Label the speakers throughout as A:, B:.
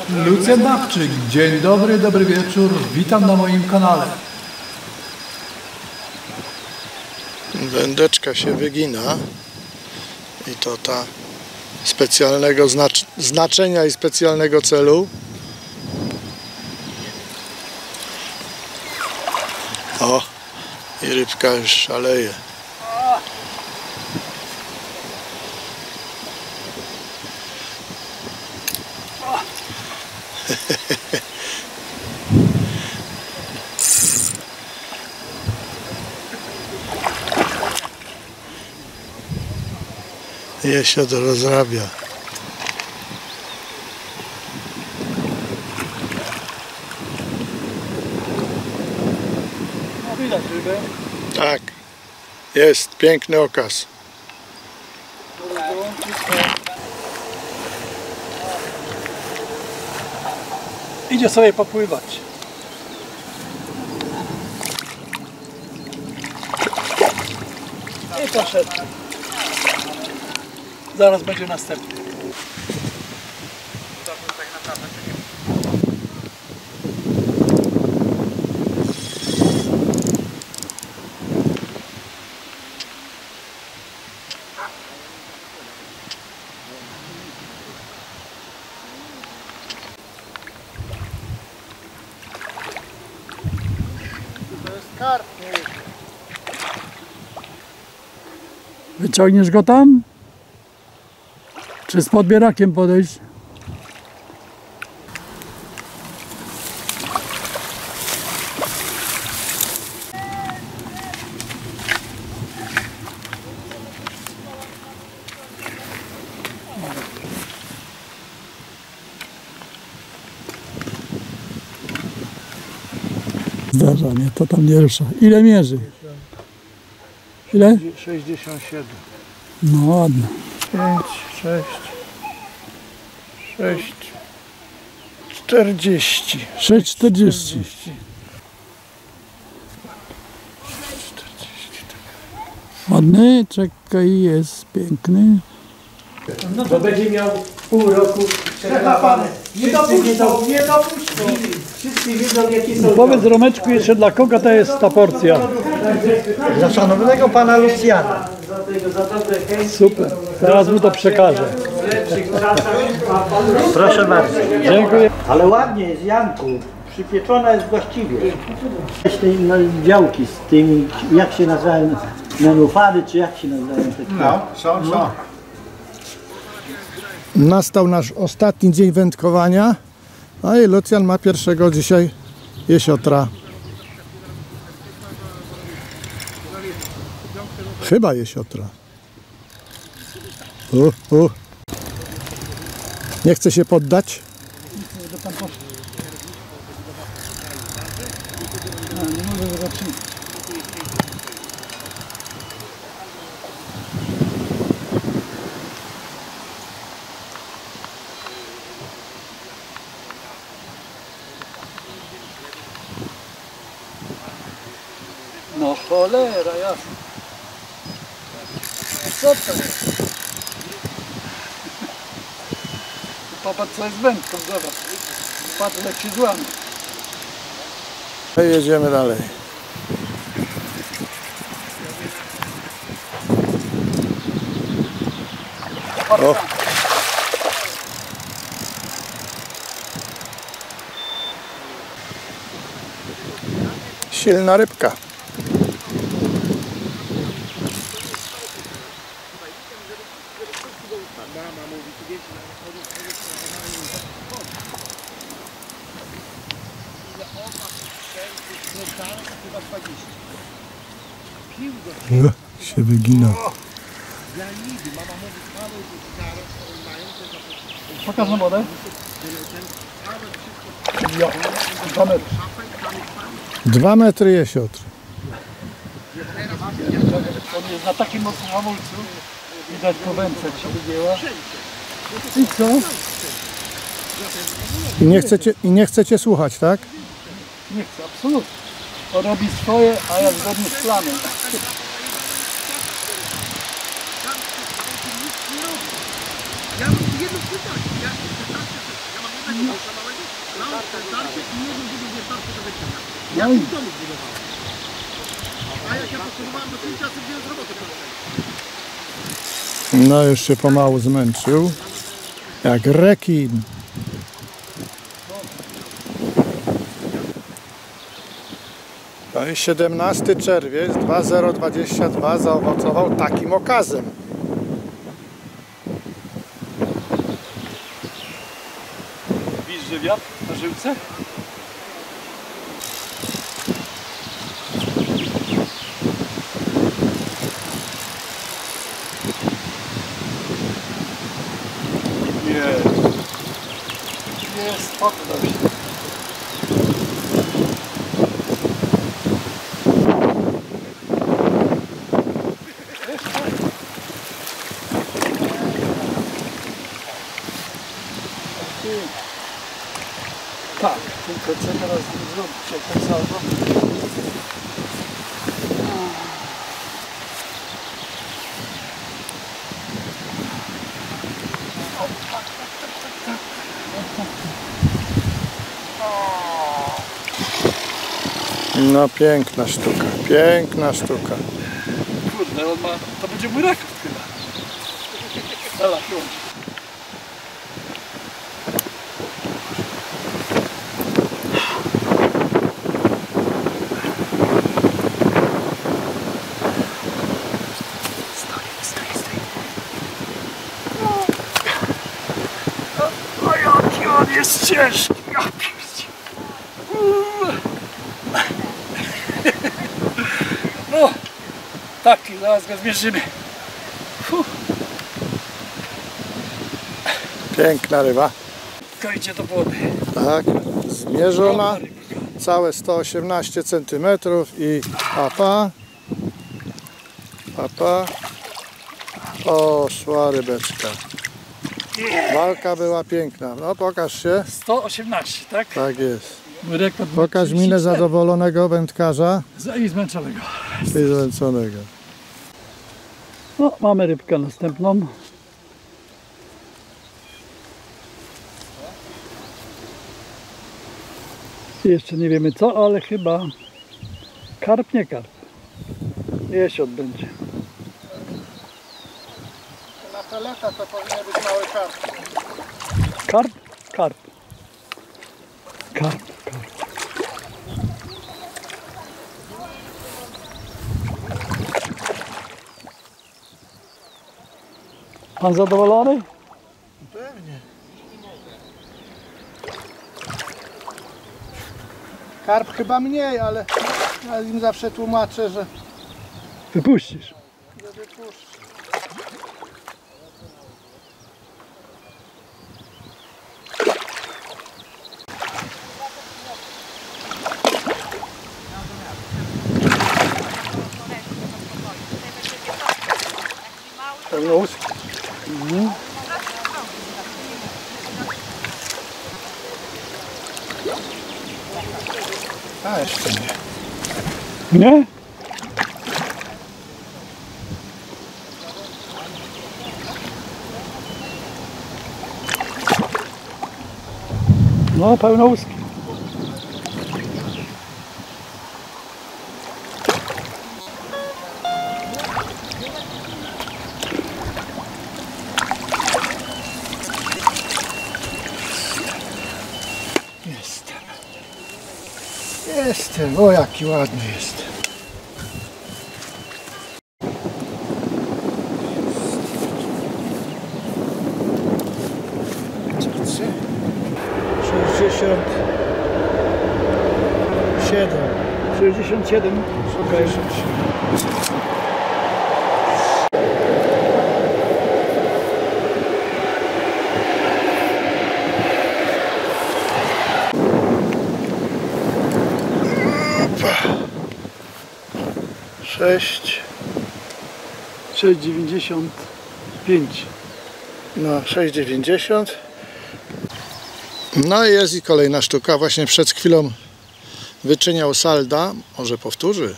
A: Lucjan Dawczyk, dzień dobry, dobry wieczór, witam na moim kanale.
B: Wędeczka się wygina i to ta specjalnego znaczenia i specjalnego celu. O, i rybka już szaleje. Jesio to rozrabia.
A: No widać rybę.
B: Tak, jest piękny okaz.
A: Idzie sobie popływać. I poszedł. Zaraz będzie następny.
B: To jest karp.
A: Wyciągniesz go tam? Czy z podbierakiem podejść? Zdarza, nie? To tam nie rusza. Ile mierzy? Ile?
B: 67.
A: No ładnie.
B: 5, 6, 6, 40.
A: 6,40. Ładny, czekaj, jest piękny.
C: Bo będzie miał pół roku przerwane. Nie dopuszczą. Wszyscy wiedzą, jakie są.
A: Powiedz Romeczku jeszcze, dla kogo to jest ta porcja?
C: Dla szanownego pana Lucjana. Za dobre chęci.
A: Super, teraz mu to przekażę.
C: W lepszych czasach. Proszę bardzo.
A: Dziękuję.
C: Ale ładnie jest, Janku. Przypieczona jest właściwie. Te działki z tymi, jak się nazywają, nenufary, czy jak się nazywają te?
B: No, są. Nastał nasz ostatni dzień wędkowania, a i Lucjan ma pierwszego dzisiaj jesiotra. Chyba jesiotra. Nie chce się poddać?
A: Nie mogę zobaczyć. No cholera, jasne. Co to jest? Popatrz co jest wędką, zobacz. Patrz jak się złamie.
B: Jedziemy dalej. O. Silna rybka. Się wygina.
A: Pokaż na wodę. Ja, 2 metry.
B: 2 metry jesiotr.
A: On jest na takim mocnym hamulcu. Widać po wędce jak się wygięła. I co?
B: I nie chcecie słuchać, tak?
A: Nie chcę, absolutnie. On robi swoje, a ja zgodnie z planem. Ja im.
B: No już się pomału zmęczył. Jak rekin. No i 17 czerwiec 2022 zaowocował takim okazem.
A: Widzisz, że wiatr na żyłce? Jest, poddał się. Tak, tylko co teraz zrobić, jak tak samo.
B: No piękna sztuka, piękna sztuka.
A: Kurde, on ma, to będzie mój rekord chyba. Dobra, już. O jaki on jest ciężki, ja pierdzie. No, taki, zaraz go zmierzymy.
B: Piękna ryba.
A: Tylko idzie do wody.
B: Tak, zmierzona. Całe 118 cm i papa. Papa. O, szła rybeczka. Walka była piękna. No pokaż się.
A: 118, tak?
B: Tak jest.
A: Mój rekord.
B: Pokaż minę zadowolonego wędkarza
A: I zmęczonego.
B: i zmęczonego.
A: No, mamy rybkę następną. Jeszcze nie wiemy co, ale chyba karp, nie karp. Jesiot będzie.
B: Na peleta to powinien być mały karp.
A: Karp? Karp. Karp, karp. Pan zadowolony?
B: Pewnie. Karp chyba mniej, ale ja im zawsze tłumaczę, że
A: Wypuścisz.
B: wypuszczę.
A: Pełnous.
B: A jeszcze nie.
A: Nie? No, pełnouski.
B: Jestem, o jaki ładny jest. Trzy, 67.
A: 67. Okej.
B: Sześć.
A: 6,95.
B: No, 6,90. No i jest i kolejna sztuka. Właśnie przed chwilą wyczyniał salda. Może powtórzy.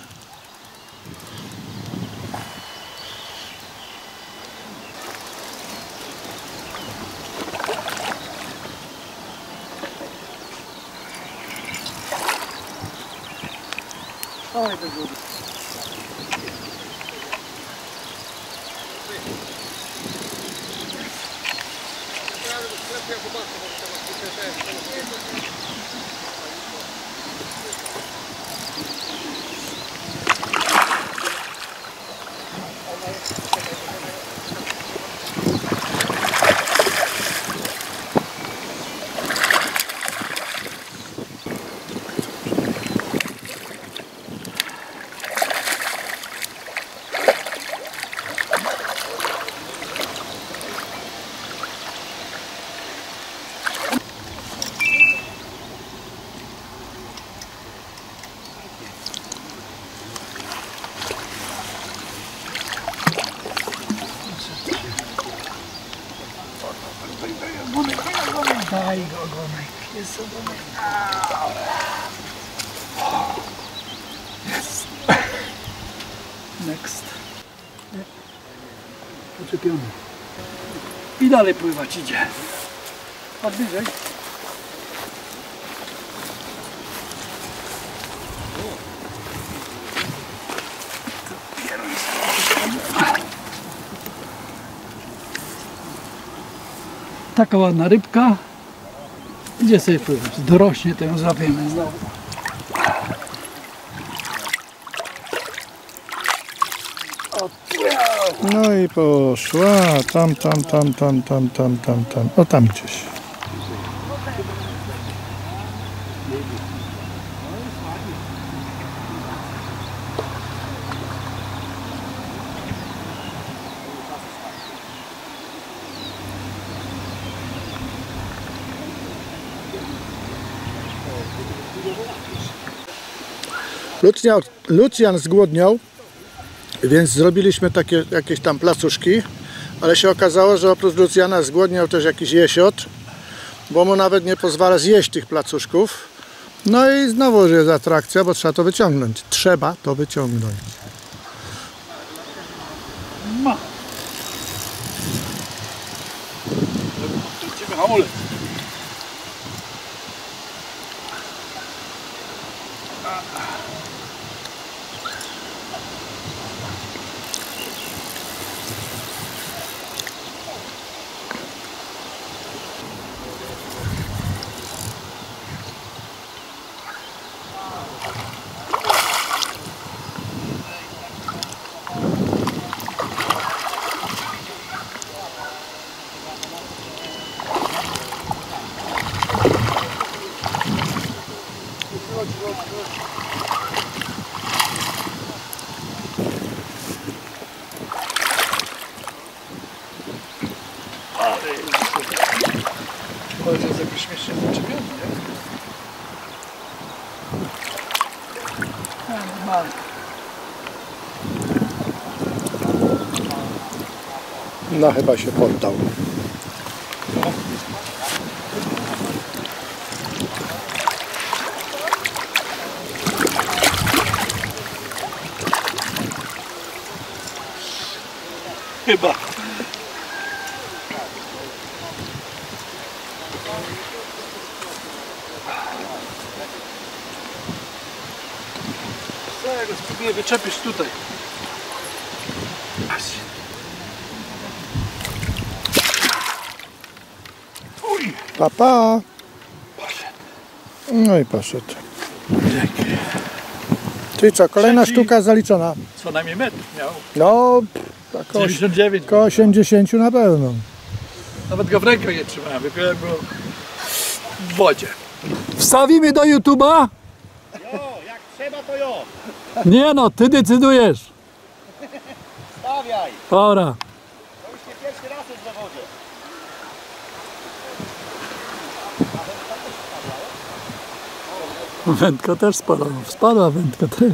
A: Oj, to było. Daj go ogonek, jest ogonek. Jest. Next. Poczepiony. I dalej pływać idzie. A bliżej. Taka ładna rybka. Idzie sobie pływać. Dorośnie, to ją złapiemy znowu.
B: No i poszła. Tam. O, tam gdzieś. Lucjan zgłodniał, więc zrobiliśmy takie jakieś tam placuszki, ale się okazało, że oprócz Lucjana zgłodniał też jakiś jesiot, bo mu nawet nie pozwala zjeść tych placuszków. No i znowu jest atrakcja, bo trzeba to wyciągnąć. Trzeba to wyciągnąć.
A: Ma. Lecimy hamulec. To jest jakoś śmiesznie zaczepiony, nie? Normalnie.
B: No chyba się poddał.
A: Chyba. Co ja go spróbuję wyczepić tutaj. Uj!
B: Papa.
A: Poszedł.
B: No i poszedł. Czyli co, kolejna
A: Trzeci.
B: sztuka zaliczona.
A: Co najmniej metr miał.
B: No, tak
A: 99.
B: około 80 na pewno.
A: Nawet go w rękę nie trzymałem, wypiłem go w wodzie. Wstawimy do YouTube'a?
C: Jo, jak trzeba to jo.
A: Nie no, ty decydujesz.
C: Stawiaj.
A: Dobra.
C: To już nie pierwszy raz jest w zawodzie.
A: Wędka też spadła. Spadła wędka też.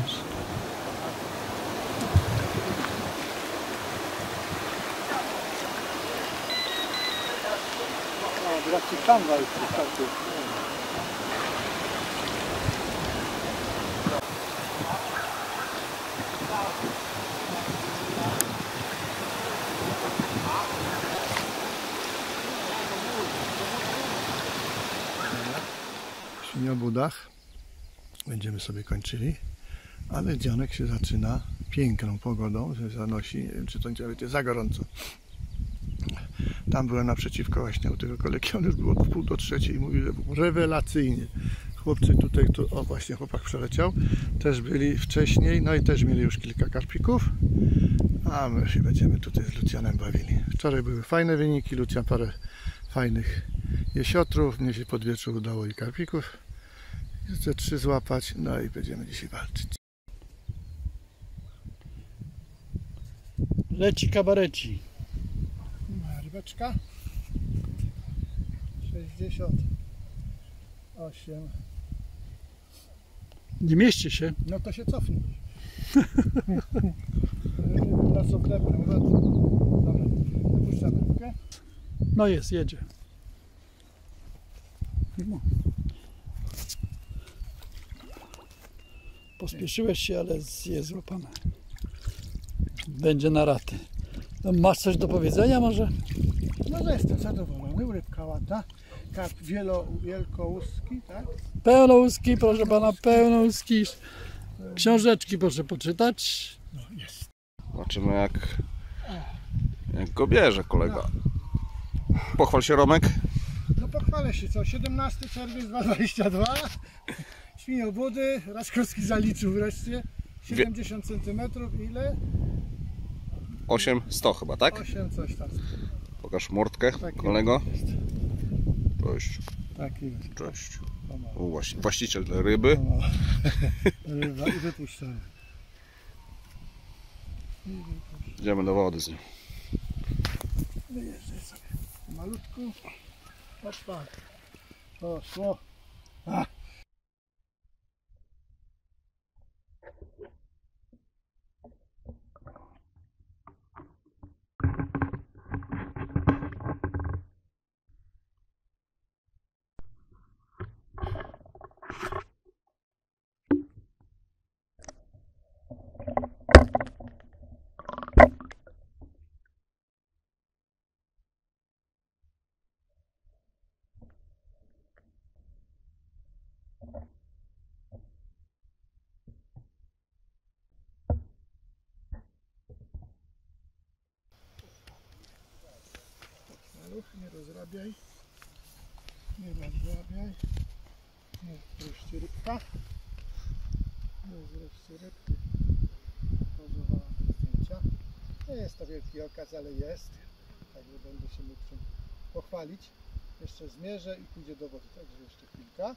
B: W Świniobudach będziemy sobie kończyli, Ale dzionek się zaczyna piękną pogodą, że zanosi, nie wiem czy to nie za gorąco. Tam byłem naprzeciwko właśnie u tego kolegi, on już było 2:30 i mówił, że było rewelacyjnie. Chłopcy tutaj, o właśnie chłopak przeleciał, też byli wcześniej, no i też mieli już kilka karpików, a my się będziemy tutaj z Lucjanem bawili. Wczoraj były fajne wyniki, Lucjan parę fajnych jesiotrów, mnie się pod wieczór udało i karpików jeszcze 3 złapać, no i będziemy dzisiaj walczyć.
A: Leci kabareci.
B: Rybeczka 68.
A: Nie mieści się.
B: No to się cofnij. Raz oklepnę, dobra, wypuszczamy, okay?
A: No jest, jedzie. No. Pospieszyłeś się, ale jest złapane. Będzie na raty. No, masz coś do powiedzenia może?
B: No to jestem zadowolony, rybka ładna. Karp wielkołuski, tak?
A: Pełnołuski, proszę pana, pełnołuski. Książeczki proszę poczytać.
B: No jest.
D: Zobaczymy jak go bierze kolega. Pochwal się, Romek.
B: No pochwalę się, co? 17 czerwiec 2,22. Świniobudy, Raczkowski zaliczył wreszcie. 70 cm, ile?
D: 800 chyba, tak?
B: 8 coś tam.
D: Pokaż mordkę,
B: Taki
D: kolego.
B: jest.
D: Cześć.
B: Taki jest.
D: Cześć.
B: Pomału.
D: Właściciel ryby.
B: Pomału. Ryba i wypuszczamy.
D: Idziemy do wody z nim.
B: Wyjeżdżaj sobie. Malutku. Opa. Poszło. A. Nie rozrabiaj. Nie rozrabiaj. Jest wreszcie rybka. Jest wreszcie rybki. Pozowałam do zdjęcia. Nie jest to wielki okaz, ale jest. Także będę się mógł czym pochwalić. Jeszcze zmierzę i pójdzie do wody. Także jeszcze chwilka.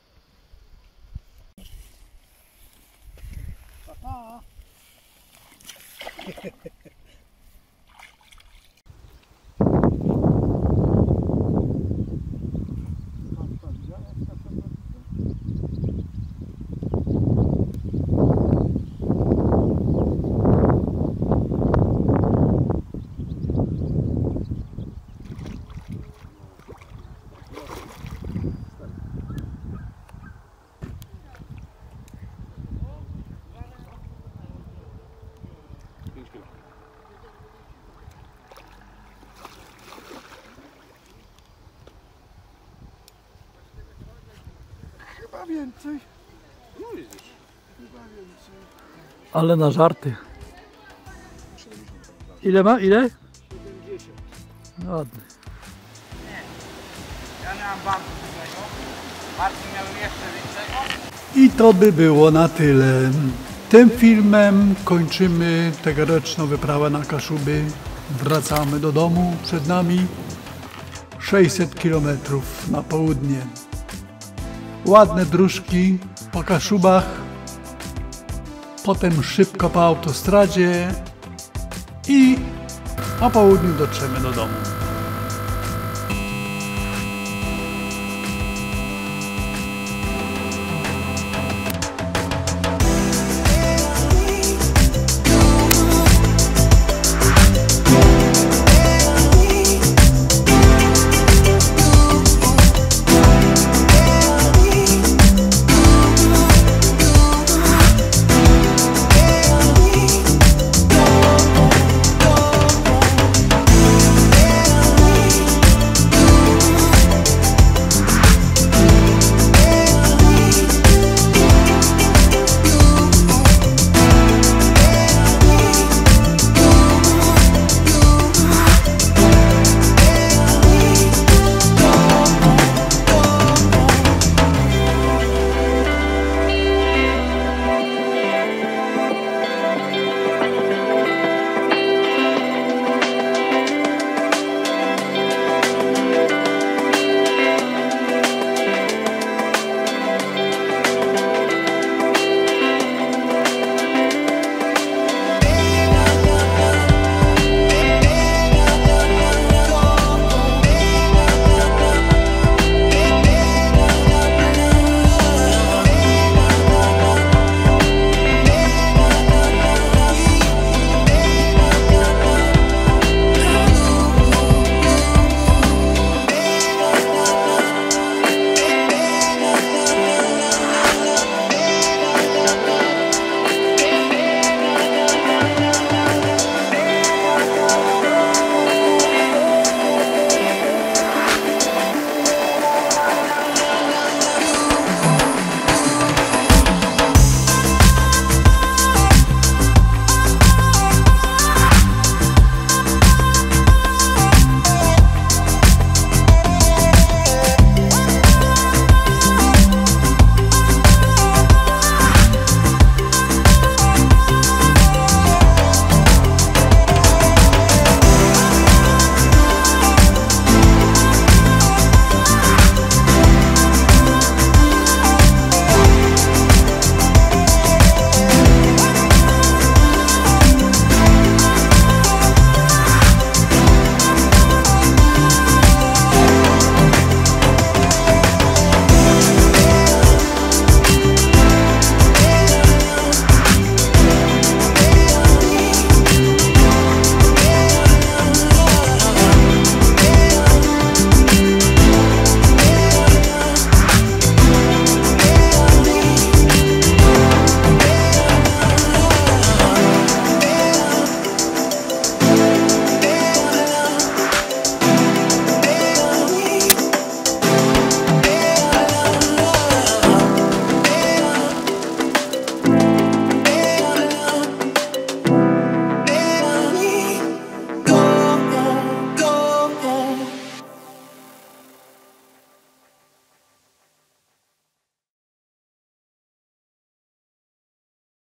B: Pa, pa. Chyba więcej.
D: No widzisz.
B: Chyba więcej.
A: Ale na żarty. Ile ma? Ile?
B: 70.
A: No ładny.
E: Ja miałem bardzo dużego. Marcin miał jeszcze większego.
A: I to by było na tyle. Tym filmem kończymy tegoroczną wyprawę na Kaszuby. Wracamy do domu. Przed nami 600 km na południe. Ładne dróżki po Kaszubach. Potem szybko po autostradzie i po południu dotrzemy do domu.